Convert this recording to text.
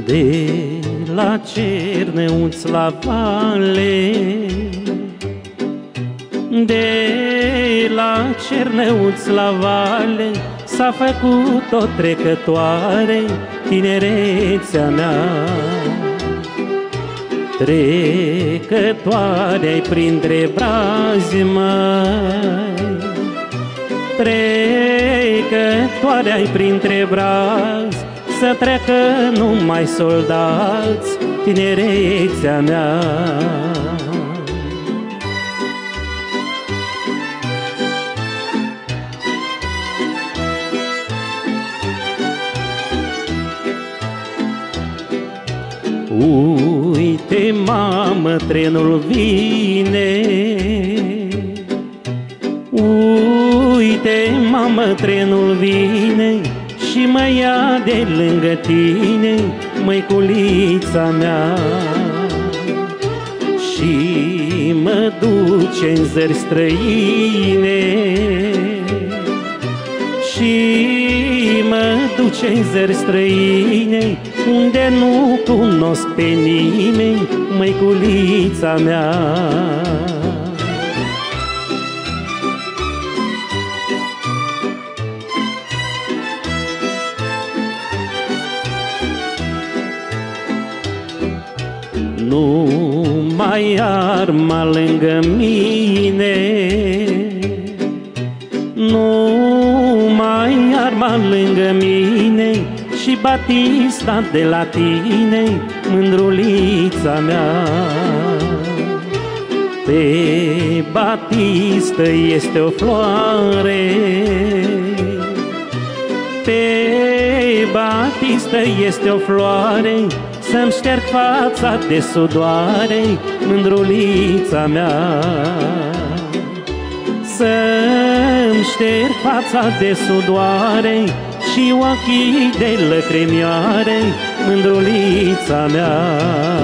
De la Cernăuți la Vale, de la Cernăuți la Vale, s-a făcut o trecătoare tinerețea mea. Trecătoare-ai printre brazi, măi, trecătoare-ai printre brazi, să treacă numai soldați tinerețea mea. Uite, mamă, trenul vine, uite, mamă, trenul vine și mă ia de lângă tine, măiculița mea, și mă duce în zări străine, și mă duce în zări străine, unde nu cunosc pe nimeni, măiculița mea. Nu mai arma lângă mine, nu mai arma lângă mine, și Batista de la tine, mândrulița mea. Pe Batistă este o floare, pe Batistă este o floare, să-mi șterg fața de sudoare, mândrulița mea. Să-mi șterg fața de sudoare și ochii de lăcrimioare, mândrulița mea.